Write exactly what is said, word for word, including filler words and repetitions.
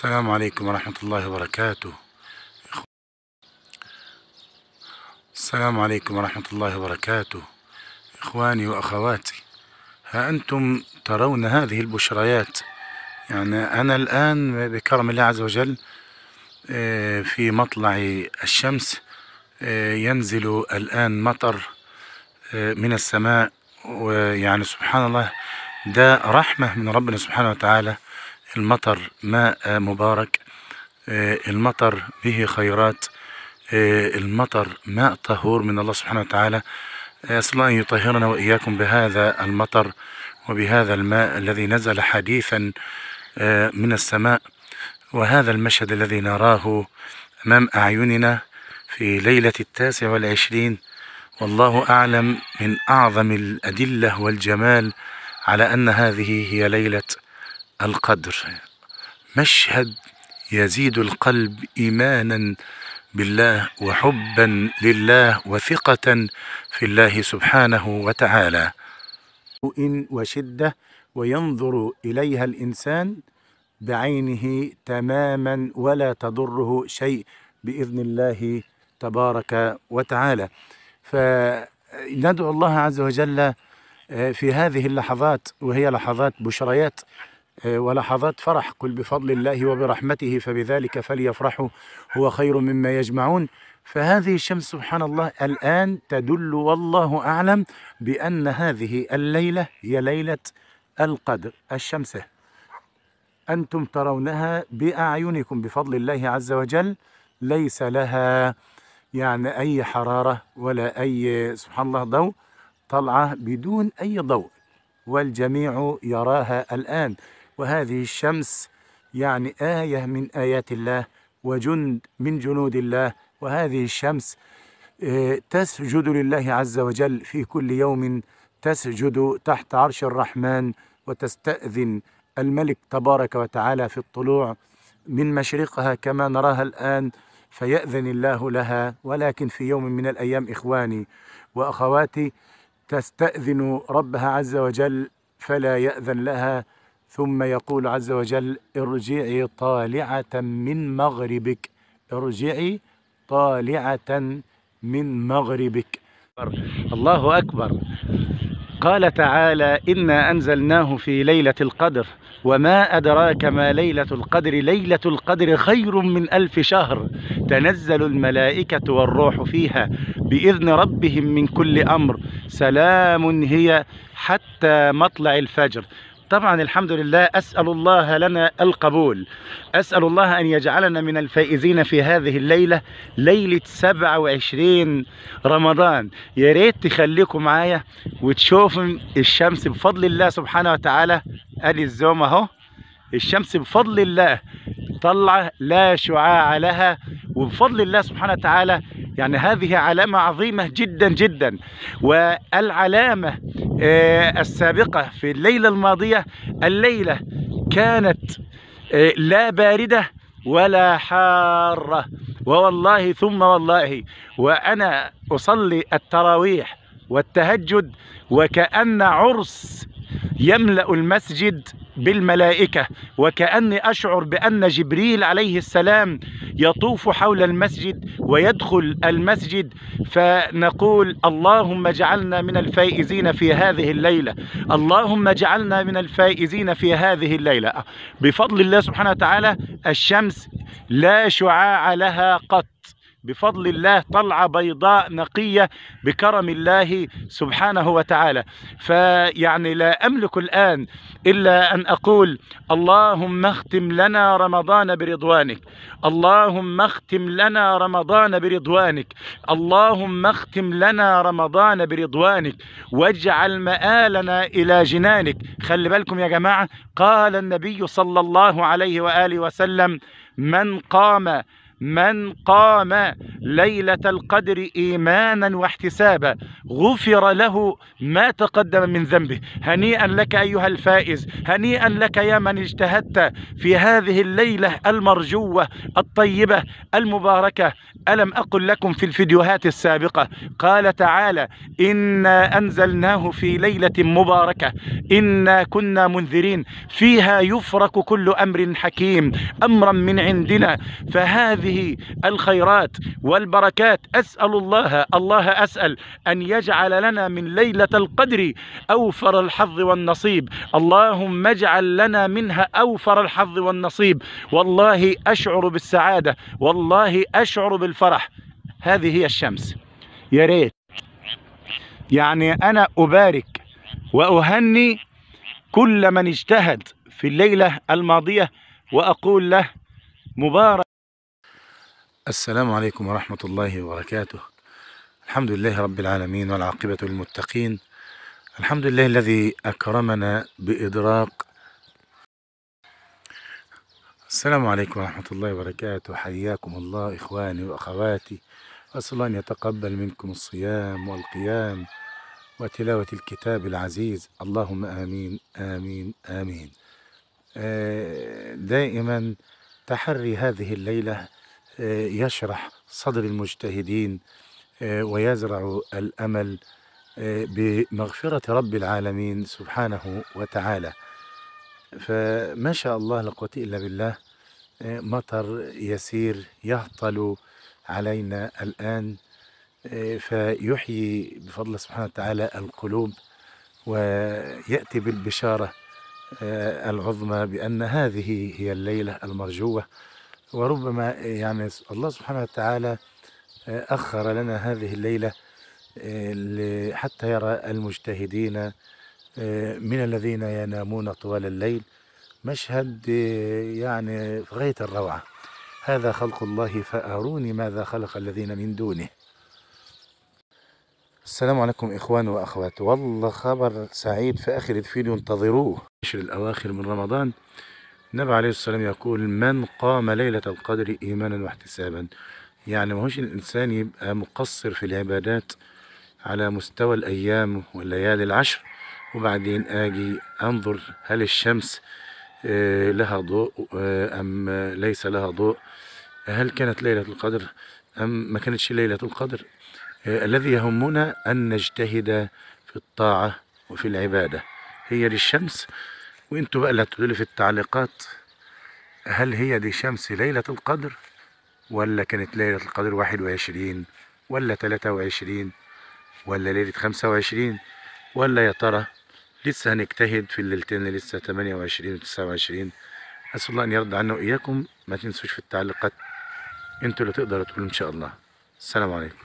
السلام عليكم ورحمة الله وبركاته. السلام عليكم ورحمة الله وبركاته. إخواني وأخواتي، ها أنتم ترون هذه البشريات. يعني أنا الآن بكرم الله عز وجل في مطلع الشمس، ينزل الآن مطر من السماء، ويعني سبحان الله ده رحمة من ربنا سبحانه وتعالى. المطر ماء مبارك، المطر به خيرات، المطر ماء طهور من الله سبحانه وتعالى. أسأل الله أن يطهرنا وإياكم بهذا المطر وبهذا الماء الذي نزل حديثا من السماء. وهذا المشهد الذي نراه أمام أعيننا في ليلة التاسع والعشرين، والله أعلم، من أعظم الأدلة والجمال على أن هذه هي ليلة القدر. مشهد يزيد القلب إيمانا بالله وحبا لله وثقة في الله سبحانه وتعالى وشدة، وينظر إليها الإنسان بعينه تماما ولا تضره شيء بإذن الله تبارك وتعالى. فندعو الله عز وجل في هذه اللحظات، وهي لحظات بشريات ولحظات فرح. قل بفضل الله وبرحمته فبذلك فليفرحوا هو خير مما يجمعون. فهذه الشمس سبحان الله الآن تدل والله أعلم بأن هذه الليلة هي ليلة القدر. الشمس أنتم ترونها بأعينكم بفضل الله عز وجل، ليس لها يعني أي حرارة ولا أي سبحان الله ضوء، طلعة بدون أي ضوء، والجميع يراها الآن. وهذه الشمس يعني آية من آيات الله وجند من جنود الله. وهذه الشمس تسجد لله عز وجل في كل يوم، تسجد تحت عرش الرحمن وتستأذن الملك تبارك وتعالى في الطلوع من مشرقها كما نراها الآن، فيأذن الله لها. ولكن في يوم من الأيام إخواني وأخواتي تستأذن ربها عز وجل فلا يأذن لها، ثم يقول عز وجل: ارجعي طالعة من مغربك، ارجعي طالعة من مغربك. الله أكبر. قال تعالى: إنا أنزلناه في ليلة القدر وما أدراك ما ليلة القدر، ليلة القدر خير من ألف شهر، تنزل الملائكة والروح فيها بإذن ربهم من كل أمر، سلام هي حتى مطلع الفجر. طبعا الحمد لله، أسأل الله لنا القبول، أسأل الله أن يجعلنا من الفائزين في هذه الليلة، ليلة سبعة وعشرين رمضان. يا ريت تخليكم معايا وتشوفوا الشمس بفضل الله سبحانه وتعالى. أدي الزوم أهو، الشمس بفضل الله طلعة لا شعاع لها، وبفضل الله سبحانه وتعالى يعني هذه علامة عظيمة جدا جدا. والعلامة السابقة في الليلة الماضية، الليلة كانت لا باردة ولا حارة، ووالله ثم والله وأنا أصلي التراويح والتهجد وكأن عرس يملأ المسجد بالملائكة، وكأني أشعر بأن جبريل عليه السلام يطوف حول المسجد ويدخل المسجد، فنقول: اللهم اجعلنا من الفائزين في هذه الليلة، اللهم اجعلنا من الفائزين في هذه الليلة. بفضل الله سبحانه وتعالى الشمس لا شعاع لها قط، بفضل الله طلعة بيضاء نقية بكرم الله سبحانه وتعالى. فيعني لا أملك الآن إلا أن أقول: اللهم اختم لنا رمضان برضوانك، اللهم اختم لنا رمضان برضوانك، اللهم اختم لنا رمضان برضوانك، واجعل مآلنا إلى جنانك. خلي بالكم يا جماعة، قال النبي صلى الله عليه وآله وسلم: من قام من قام ليلة القدر إيمانا واحتسابا غفر له ما تقدم من ذنبه. هنيئا لك أيها الفائز، هنيئا لك يا من اجتهدت في هذه الليلة المرجوة الطيبة المباركة. ألم أقل لكم في الفيديوهات السابقة قال تعالى: إنا أنزلناه في ليلة مباركة إنا كنا منذرين فيها يفرق كل أمر حكيم أمرا من عندنا. فهذه الخيرات والبركات أسأل الله الله أسأل أن يجعل لنا من ليلة القدر أوفر الحظ والنصيب. اللهم اجعل لنا منها أوفر الحظ والنصيب. والله أشعر بالسعادة، والله أشعر بالفرح. هذه هي الشمس. يا ريت يعني أنا أبارك وأهني كل من اجتهد في الليلة الماضية وأقول له مبارك. السلام عليكم ورحمة الله وبركاته. الحمد لله رب العالمين والعاقبة للمتقين. الحمد لله الذي أكرمنا بإدراك. السلام عليكم ورحمة الله وبركاته. حياكم الله إخواني وأخواتي، أسأل الله أن يتقبل منكم الصيام والقيام وتلاوة الكتاب العزيز. اللهم آمين آمين آمين. دائما تحري هذه الليلة يشرح صدر المجتهدين ويزرع الأمل بمغفرة رب العالمين سبحانه وتعالى. فما شاء الله لا قوة إلا بالله، مطر يسير يهطل علينا الآن فيحيي بفضل سبحانه وتعالى القلوب، ويأتي بالبشارة العظمى بأن هذه هي الليلة المرجوة. وربما يعني الله سبحانه وتعالى أخر لنا هذه الليلة حتى يرى المجتهدين من الذين ينامون طوال الليل مشهد يعني في غاية الروعة. هذا خلق الله فأروني ماذا خلق الذين من دونه. السلام عليكم إخوان وأخوات. والله خبر سعيد في آخر الفيديو، انتظروه. عشر الأواخر من رمضان النبي عليه الصلاة والسلام يقول: من قام ليلة القدر إيمانا واحتسابا. يعني ما هوش الإنسان يبقى مقصر في العبادات على مستوى الأيام والليالي العشر وبعدين آجي أنظر هل الشمس لها ضوء أم ليس لها ضوء، هل كانت ليلة القدر أم ما كانتش ليلة القدر. الذي يهمنا أن نجتهد في الطاعة وفي العبادة. هي دي الشمس، وانتوا بقى اللي هتقولوا لي في التعليقات هل هي دي شمس ليلة القدر ولا كانت ليلة القدر واحد وعشرين ولا تلاتة وعشرين ولا ليلة خمسة وعشرين، ولا يا ترى لسه هنجتهد في الليلتين اللي لسه تمانية وعشرين و تسعة وعشرين. أسأل الله أن يرضى عنا وإياكم. ما تنسوش في التعليقات، انتوا اللي تقدروا تقولوا إن شاء الله. السلام عليكم.